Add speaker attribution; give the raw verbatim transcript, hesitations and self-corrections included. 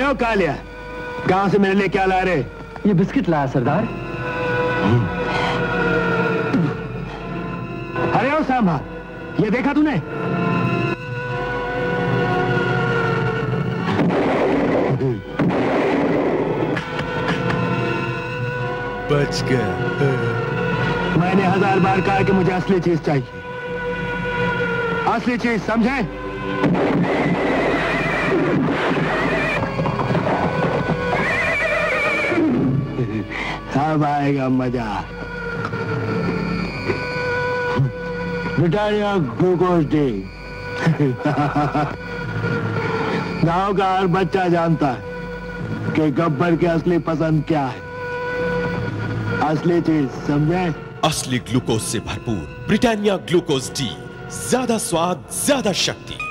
Speaker 1: ओ कालिया, कहां से मेरे लिए क्या ला रहे?
Speaker 2: ये बिस्किट लाया सरदार।
Speaker 1: अरे ओ सांभा, ये देखा तूने?
Speaker 3: बच गया।
Speaker 1: मैंने हजार बार कहा कि मुझे असली चीज चाहिए, असली चीज, समझे? अब आएगा मजा। Britannia glucose D. गांव का हर बच्चा जानता है कि गब्बर की असली पसंद क्या है। असली चीज, समझे?
Speaker 3: असली ग्लूकोज से भरपूर ब्रिटानिया ग्लूकोज डी, ज्यादा स्वाद, ज्यादा शक्ति।